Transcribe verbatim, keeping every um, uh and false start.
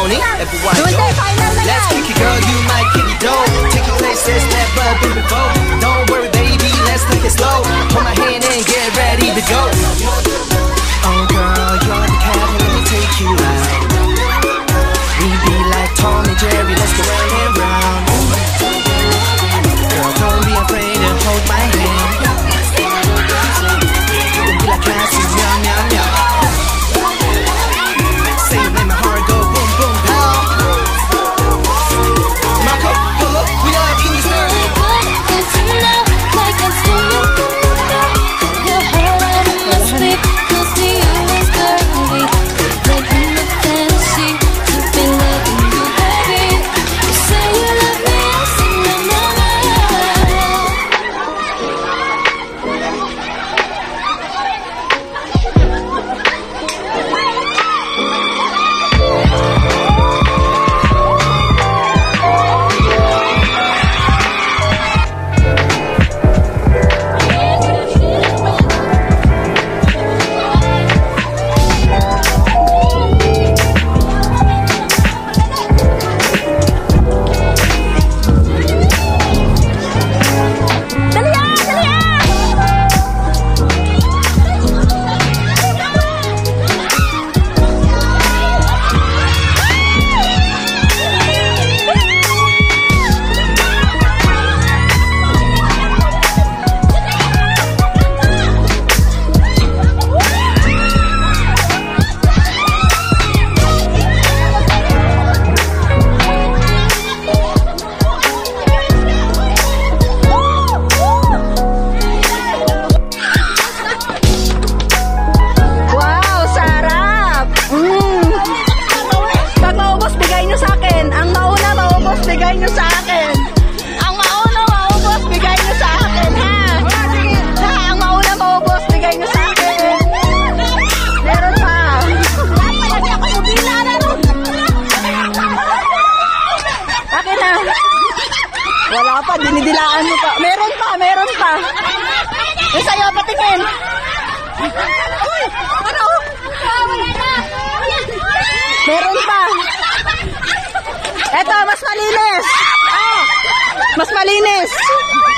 Tony, everyone go. Let's kick it, girl, you might kick it, though. Take your places never been before. Don't worry, baby, let's take it slow. Hold my hand and get ready to go. Oh, girl, you're the cat, let me take you out. We be like Tom and Jerry, let's go round and round. Girl, don't be afraid to hold my hand. Don't be like classic, meow, meow, meow. Say it, let my heart go boom, boom, pow. Marco, Polo, we are in this world. Wala pa, dinidilaan mo pa. Meron pa, meron pa. Yung sa'yo, patingin. Uy, ano? Meron pa. Eto, mas malinis. Oh, mas malinis.